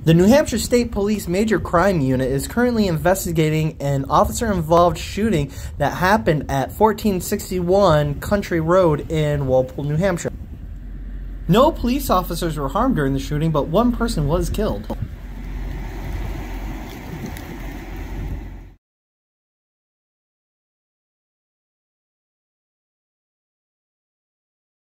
The New Hampshire State Police Major Crime Unit is currently investigating an officer-involved shooting that happened at 1461 Country Road in Walpole, New Hampshire. No police officers were harmed during the shooting, but one person was killed.